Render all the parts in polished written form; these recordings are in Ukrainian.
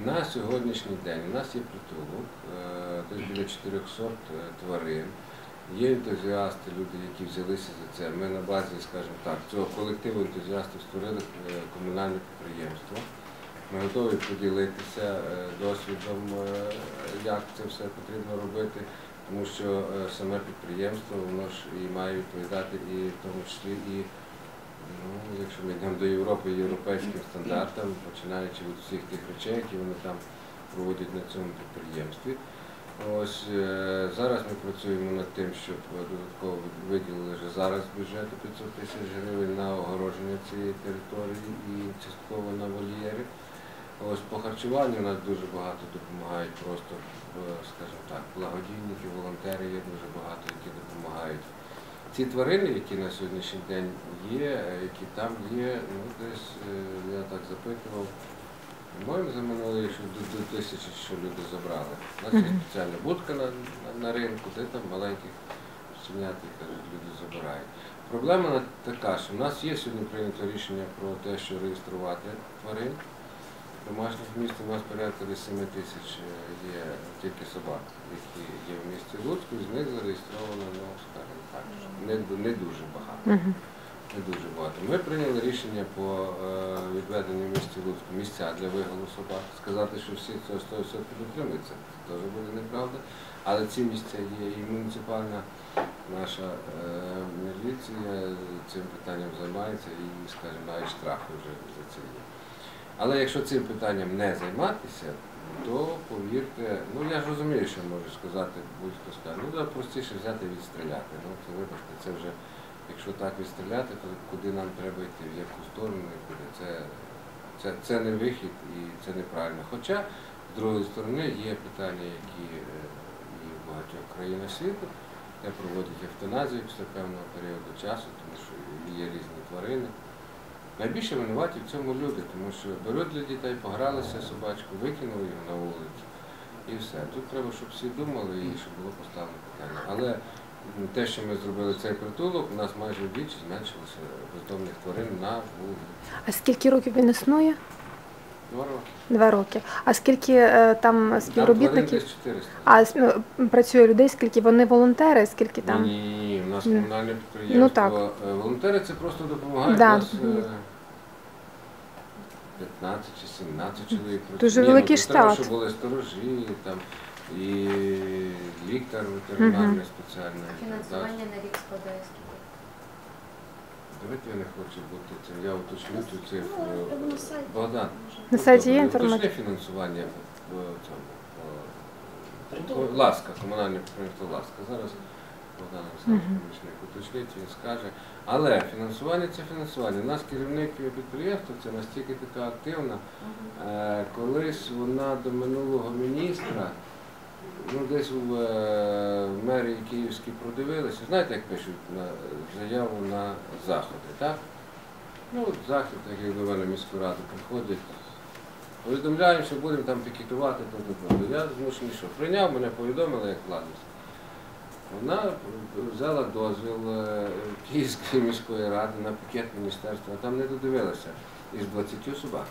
На сьогоднішній день у нас є притулок, десь біля 400 тварин. Є ентузіасти, люди, які взялися за це. Ми на базі, скажімо так, цього колективу ентузіастів створили комунальне підприємство. Ми готові поділитися досвідом, як це все потрібно робити, тому що саме підприємство, воно ж і має відповідати і в тому числі і, якщо ми йдемо до Європи, європейським стандартам, починаючи від всіх тих речей, які вони там проводять на цьому підприємстві. Ось зараз ми працюємо над тим, щоб додатково виділили вже зараз з бюджету 500 тисяч гривень на огородження цієї території і частково на вольєри. Ось по харчуванню у нас дуже багато допомагають просто, скажімо так, благодійники, волонтери є дуже багато, які допомагають. Ці тварини, які на сьогоднішній день є, які там є, десь, я так запитував, по-моєму, за минулий, що до 1000, що люди забрали. У нас є спеціальна будка на ринку, де там маленьких щенят, кажуть, люди забирають. Проблема така, що в нас є сьогодні прийнято рішення про те, що реєструвати тварин. Домашніх в місті у нас порядка 7 тисяч є тільки собак, які є в місті Луцьку, з них зареєстровано, скажімо так, не дуже багато. Не дуже багато. Ми прийняли рішення по відведенню в місті Луцьку місця для виголу собак. Сказати, що всі цього 100% підтримуються, це теж буде неправда. Але ці місця є і муніципальна наша міліція цим питанням займається і, скажімо, навіть штрафи вже за це є. Але якщо цим питанням не займатися, то, повірте, я ж розумію, що можу сказати, будь-хто скаже, простіше взяти і відстріляти. Це, вибачте, це вже, якщо так відстріляти, то куди нам треба йти, в яку сторону і куди. Це не вихід і це неправильно. Хоча, з другої сторони, є питання, які є в багатьох країнах світу, де проводять евтаназію після певного періоду часу, тому що є різні тварини. Найбільше винуваті в цьому люди, тому що беруть для дітей, погралися собачку, викинули його на вулицю і все. Тут треба, щоб всі думали і щоб було поставлено питання. Але те, що ми зробили цей притулок, у нас майже вдвічі зменшилося бездомних тварин на вулиці. А скільки років він існує? 2 роки. 2 роки. А скільки там співробітників? Там тварин десь 400. А працює людей, скільки? Вони волонтери, скільки там? Ні, у нас комунальне підприємство. Волонтери це просто допомагають. У нас 15 чи 17 чоловік. Дуже великий штат. Треба, щоб були сторожі, там, і лікар ветеринарний спеціальний. Фінансування на рік складає скільки? Давайте я не хочу бути цим. Я уточню цю цифру. Богдан, на сайті є інформація? уточни фінансування в цьому. Ласка, комунальне підприємство Ласка. Зараз Богдан Олександрович уточнить, він скаже. Але фінансування – це фінансування. У нас керівник підприємства, це настільки така активна. Колись вона до минулого міністра, десь в мерії Київській продивилися. Знаєте, як пишуть заяву на заходи, так? Захід, так як до мене міську раду приходять, повідомляємо, що будемо там пікетувати, я змушений, що прийняв, мене повідомили, як владність. Вона взяла дозвіл Київської міської ради на пікет міністерства, а там не додивилася із 20 собаками.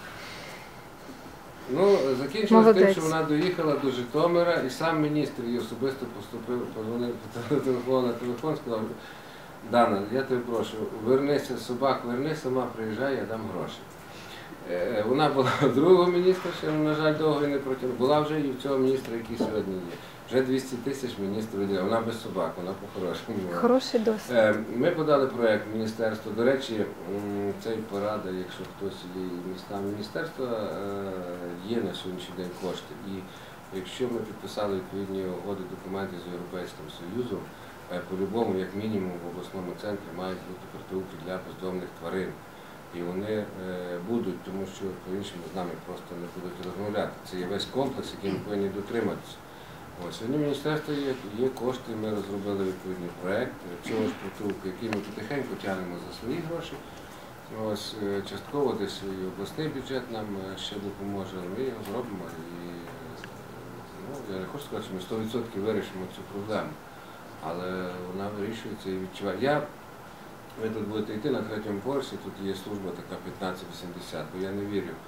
Закінчилось тим, що вона доїхала до Житомира і сам міністр їй особисто позвонив по телефону на телефон, сказав: Дана, я тебе прошу, вернися, собак верни, сама приїжджай, я дам гроші. Вона була в другого міністра, ще, на жаль, довго і не протягнула. Була вже і в цього міністра, який сьогодні є. Вже 200 тисяч міністр виділяв. Вона без собак, вона по-хорошому. Хороший досвід. Ми подали проєкт міністерства. До речі, це і порада, якщо хтось є містам міністерства, є на сьогоднішній день кошти. І якщо ми підписали відповідні угоди, документи з Європейським Союзом, по-любому, як мінімум, в обласному центрі мають бути притулки для бездомних тварин. І вони будуть, тому що по-іншому з нами просто не будуть розмовляти. Це є весь комплекс, який ми повинні дотриматися. Сьогодні в міністерстві є кошти, ми розробили відповідний проєкт цього ж притулку, який ми потихеньку тягнемо за свої гроші. Частково десь і обласний бюджет нам ще допоможе, ми його зробимо. Я не хочу сказати, що ми 100% вирішимо цю проблему, але вона вирішується і відчуває. Ви тут будете йти на 3-му поверсі, тут є служба така 1580, бо я не вірю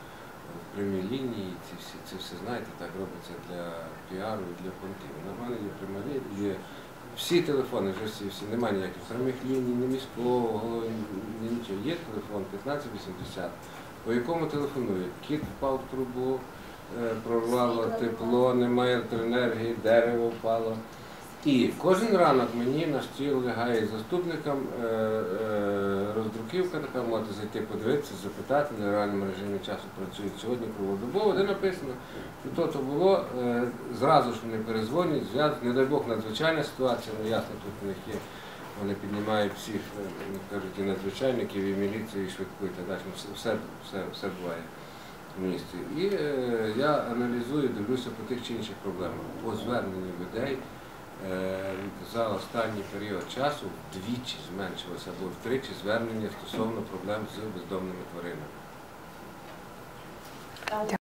в прямій лінії, це все, знаєте, так робиться для піару і для понтів. Нормально є пряма лінія, є всі телефони, вже всі, немає ніяких прямих ліній, ні міського, ні нічого. Є телефон 1580, по якому телефонують. Кіт впав в трубу, прорвало тепло, немає електроенергії, дерево впало. І кожен ранок мені на стіл лягає заступникам роздруківка така, можете зайти подивитися, запитати, на реальному режимі часу працюють сьогодні круглодобово, де написано, що то було, зразу ж вони перезвонять, зв'язують, не дай Бог, надзвичайна ситуація, ну ясно, тут у них є, вони піднімають всіх, кажуть, і надзвичайників, і міліцію, і швидку, і так далі, все буває в місті. І я аналізую, дивлюся по тих чи інших проблемах, по зверненню людей. За останній період часу вдвічі зменшилося або втричі звернення стосовно проблем з бездомними тваринами.